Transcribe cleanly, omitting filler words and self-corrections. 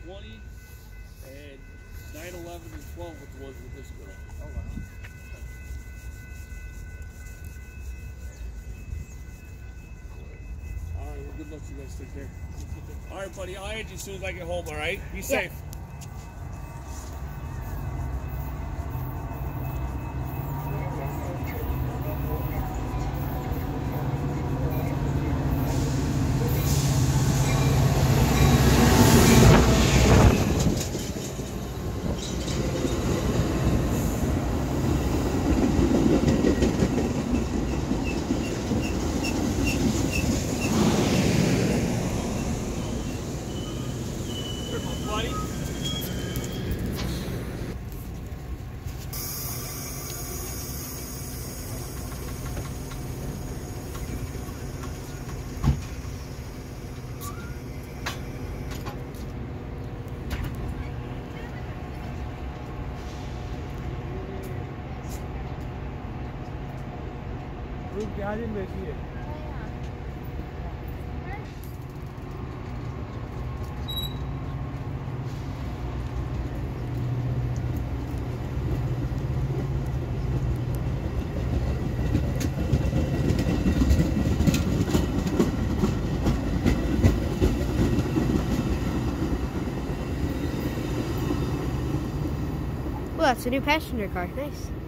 20 and 9, 11, and 12 with the ones with this girl. Oh, wow. All right, well, good luck to you guys. Take care. All right, buddy. I'll add you as soon as I get home, all right? Be safe. Buddy. Room क्या दिन बेची है Well, that's a new passenger car. Nice.